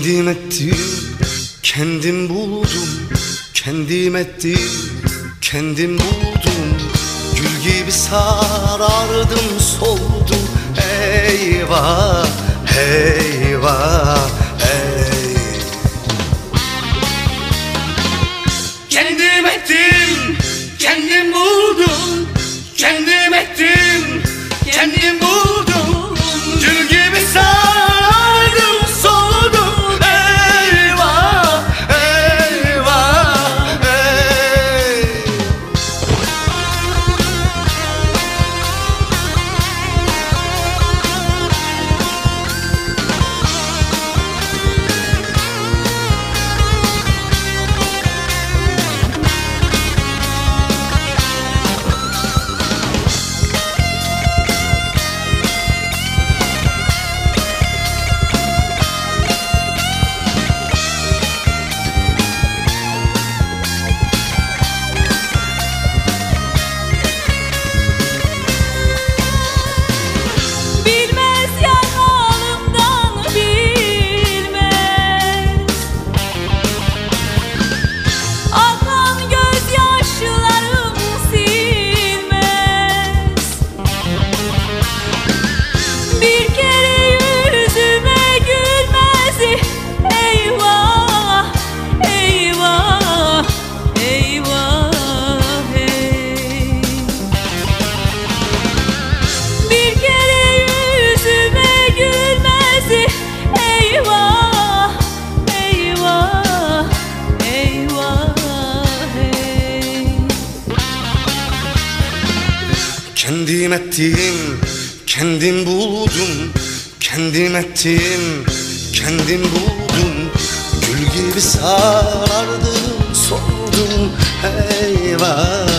Kendim ettim, kendim buldum. Kendim ettim, kendim buldum. Gül gibi sarardım, soldum. Eyvah, eyvah, ey. Kendim ettim, kendim buldum. Kendim ettim, kendim buldum. Gül gibi sarardım, soldum. Eyvah, eyvah, ey. Kendim ettim, kendim buldum. Kendim ettim, kendim buldum. Gül gibi sarardım, soldum. Eyvah.